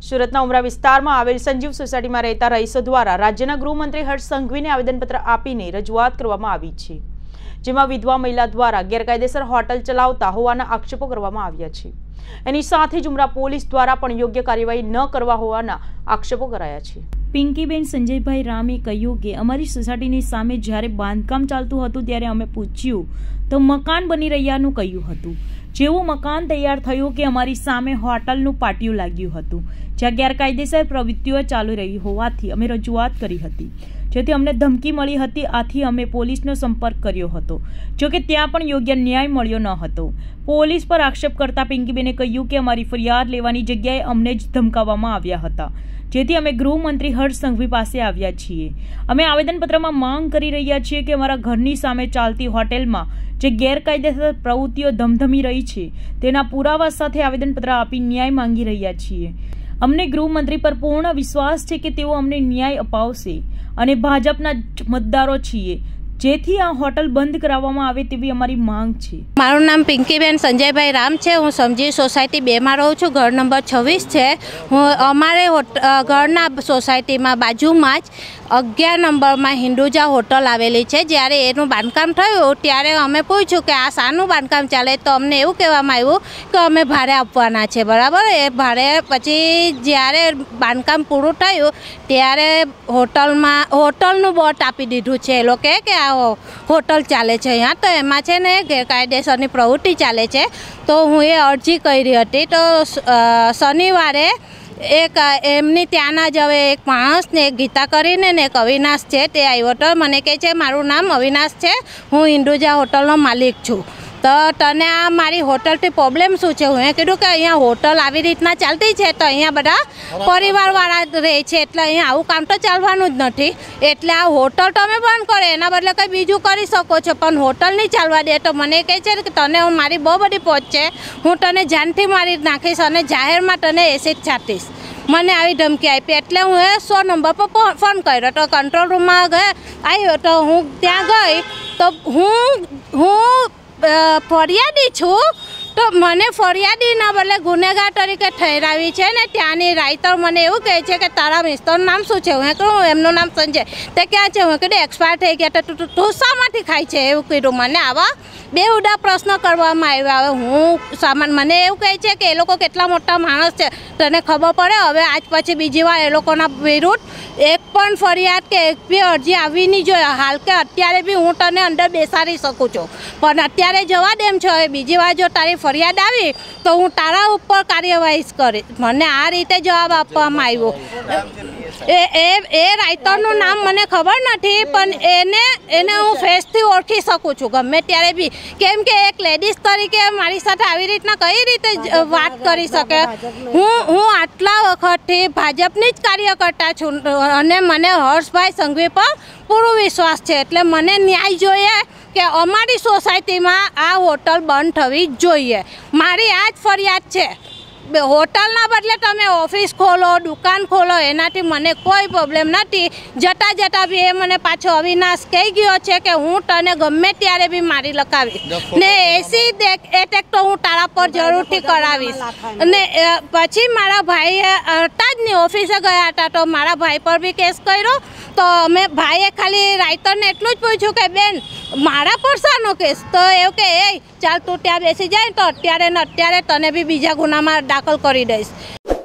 સુરતના ઉમરા વિસ્તારમાં આવેલ સંજીવ સોસાયટીમાં રહેતા રહીશો દ્વારા રાજ્યના ગૃહમંત્રી હર્ષ સંઘવીને આવેદનપત્ર આપીને રજૂઆત કરવામાં આવી છે, જેમાં વિધવા મહિલા દ્વારા ગેરકાયદેસર હોટલ ચલાવતા હોવાના આક્ષેપો કરવામાં આવ્યા છે। એની સાથે જ ઉમરા પોલીસ દ્વારા પણ યોગ્ય કાર્યવાહી ન કરવા હોવાના આક્ષેપો કરાયા છે। પિંકીબેન સંજયભાઈ રામે કહ્યું કે અમારી સોસાયટીની સામે જ્યારે બાંધકામ ચાલતું હતું ત્યારે અમે પૂછ્યું તો મકાન બની રહ્યાનું કહ્યું હતું। જેવું મકાન તૈયાર થયું કે અમારી સામે હોટલનું પાટિયું લાગ્યું હતું, જ્યાં ગેરકાયદેસર પ્રવૃત્તિઓ ચાલુ રહી હોવાથી અમે રજૂઆત કરી હતી, જેથી અમને ધમકી મળી હતી। આથી અમે પોલીસનો સંપર્ક કર્યો હતો, જોકે ત્યાં પણ યોગ્ય ન્યાય મળ્યો ન હતો। પોલીસ પર આક્ષેપ કરતા પિંકીબેને કહ્યું કે અમારી ફરિયાદ લેવાની જગ્યાએ અમને જ ધમકાવવામાં આવ્યા હતા, જેથી અમે ગૃહમંત્રી હર્ષ સંઘવી પાસે આવ્યા છીએ। અમે આવેદનપત્રમાં માંગ કરી રહ્યા છીએ કે અમારા ઘરની સામે ચાલતી હોટેલમાં જે ગેરકાયદેસર પ્રવૃત્તિઓ ધમધમી રહી છે તેના પુરાવા સાથે આવેદનપત્ર આપી ન્યાય માંગી રહ્યા છીએ। અમને ગૃહમંત્રી પર પૂર્ણ વિશ્વાસ છે કે તેઓ અમને ન્યાય અપાવશે અને ભાજપના મતદારો છીએ, જેથી આ હોટલ બંધ કરાવવામાં આવે તેવી અમારી માંગ છે। મારું નામ પિંકીબેન સંજયભાઈ રામ છે। હું સંજીવ સોસાયટી 2 માં રહું છું। ઘર નંબર 26 છે। અમારે ઘરના સોસાયટીમાં બાજુમાં જ 11 નંબરમાં હિન્દુજા હોટલ આવેલી છે। જ્યારે એનું બાંધકામ થયું ત્યારે અમે પૂછ્યું કે આ શાનું બાંધકામ ચાલે, તો અમને એવું કહેવામાં આવ્યું કે અમે ભાડે આપવાના છે, બરાબર। એ ભાડે પછી જ્યારે બાંધકામ પૂરું થયું ત્યારે હોટલનું બોર્ડ આપી દીધું છે એ લોકોએ કે આ હોટલ ચાલે છે અહીંયા, તો એમાં છે ને ગેરકાયદેસરની પ્રવૃત્તિ ચાલે છે। તો હું એ અરજી કરી હતી, તો શનિવારે એક એમની ત્યાંના જ હવે એક માણસને ગીતા કરીને ને એક અવિનાશ છે તે આવ્યો હતો। મને કહે છે મારું નામ અવિનાશ છે, હું હિન્દુજા હોટલનો માલિક છું, તો તને આ મારી હોટલથી પ્રોબ્લેમ શું છે? હું કીધું કે અહીંયા હોટલ આવી રીતના ચાલતી છે તો અહીંયા બધા પરિવારવાળા રહે છે, એટલે અહીંયા આવું કામ તો ચાલવાનું જ નથી, એટલે આ હોટલ તમે બંધ કરો, એના બદલે કંઈ બીજું કરી શકો છો, પણ હોટલ નહીં ચાલવા દે। તો મને કહે છે કે તને મારી બહુ બધી પહોંચ છે, હું તને જાનથી મારી નાખીશ અને જાહેરમાં તને એસિડ છાંટીશ, મને આવી ધમકી આપી। એટલે હું 100 નંબર પર ફોન કર્યો, તો કંટ્રોલ રૂમમાં આવ્યો, તો હું ત્યાં ગઈ તો હું ફરિયાદી છું, તો મને ફરિયાદીના બદલે ગુનેગાર તરીકે ઠેરાવી છે ને ત્યાંની રાઇટર મને એવું કહે છે કે તારા મિસ્ટરનું નામ શું છે? હું કહું એમનું નામ સંજય। તે ક્યાં છે? હું કીધું એક્સપાયર થઈ ગયા, તો તું શામાંથી ખાય છે એવું કીધું। મને આવા બેહુદા પ્રશ્ન કરવામાં આવ્યા। હવે હું મને એવું કહે છે કે એ લોકો કેટલા મોટા માણસ છે તને ખબર પડે, હવે આજ પછી બીજી વાર એ લોકોના વિરુદ્ધ એક પણ ફરિયાદ કે એક બી અરજી આવવી નહીં જોઈએ। હાલ કે અત્યારે બી હું તને અંદર બેસાડી શકું છું, પણ અત્યારે જવા દેમ છો, હવે બીજી વાર જો તારી ફરિયાદ આવી તો હું તારા ઉપર કાર્યવાહી કરીશ। મને આ રીતે જવાબ આપવામાં આવ્યો। એ રાઇટરનું નામ મને ખબર નથી, પણ એને હું ફેસથી ઓળખી શકું છું ગમે ત્યારે બી, કેમ કે એક લેડીઝ તરીકે મારી સાથે આવી રીતના કઈ રીતે વાત કરી શકે? હું આટલા વખતથી ભાજપની જ કાર્યકર્તા છું અને મને હર્ષભાઈ સંઘવી પર પૂરો વિશ્વાસ છે, એટલે મને ન્યાય જોઈએ કે અમારી સોસાયટીમાં આ હોટલ બંધ થવી જોઈએ। મારી આ જ ફરિયાદ છે। હોટલના બદલે તમે ઓફિસ ખોલો, દુકાન ખોલો, એનાથી મને કોઈ પ્રોબ્લેમ નથી। જતાં બી એ મને પાછો અવિનાશ કહી ગયો છે કે હું તને ગમે ત્યારે બી મારી લખાવીશ ને એસી એટેક તો હું તારા પર જરૂરથી કરાવીશ। અને પછી મારા ભાઈએ તાજની ઓફિસે ગયા હતા, તો મારા ભાઈ પર બી કેસ કર્યો, તો અમે ભાઈએ ખાલી રાઇટરને એટલું જ પૂછ્યું કે બેન મારા પર શાનો કેસ? તો એવું કે ચાલ તું ત્યાં બેસી જાય તો અત્યારે ને અત્યારે તને બી બીજા ગુનામાં દાખલ કરી દઈશ।